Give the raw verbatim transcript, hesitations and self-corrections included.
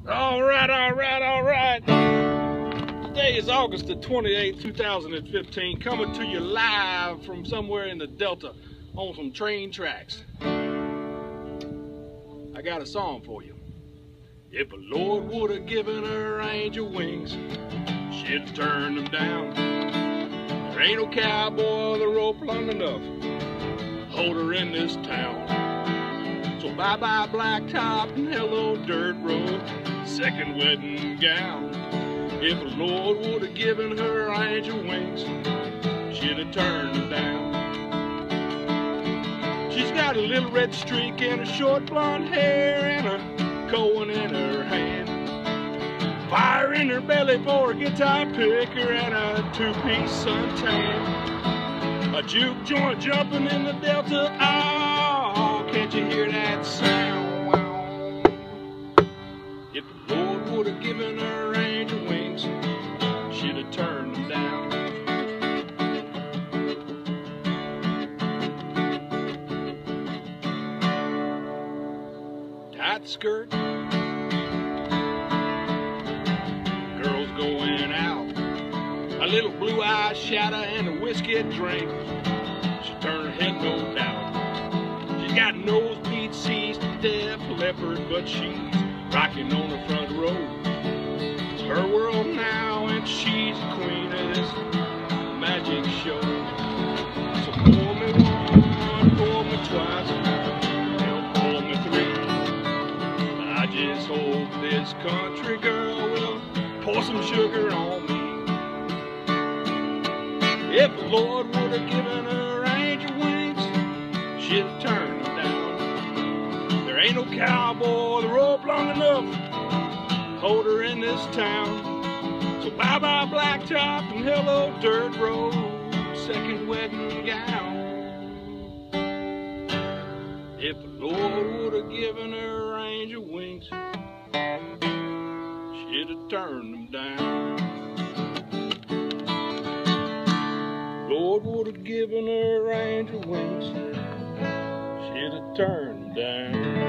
All right, all right, all right. Today is August the twenty-eighth, two thousand fifteen, coming to you live from somewhere in the Delta on some train tracks. I got a song for you. If the Lord would have given her angel wings, she'd have turned them down. There ain't no cowboy with a rope long enough to hold her in this town. So bye-bye blacktop and hello dirt road, second wedding gown. If the Lord would have given her angel wings, she'd have turned them down. She's got a little red streak in her short blonde hair and a Cohen in her hand. Fire in her belly for a guitar picker and a two-piece suntan. A juke joint jumping in the Delta. Oh, can't you hear that sound? If the Lord would have given her angel wings, she'd have turned them down. Tight skirt, girls going out, a little blue-eyed shadow and a whiskey drink. She turned her head, no doubt. She's got nosebleed seized to Def Leppard, but she's rocking on the front row. It's her world now, and she's the queen of this magic show. So pour me one, pour me twice, hell, pour me three. I just hope this country girl will pour some sugar on me. If the Lord would have given her angel wings, she'd have turned them down. There ain't no cowboy with a rope long enough to hold her in this town. So bye-bye blacktop and hello dirt road, second wedding gown. If the Lord would have given her angel wings, she'd have turned them down. Lord would have given her angel wings, she'd have turned them down.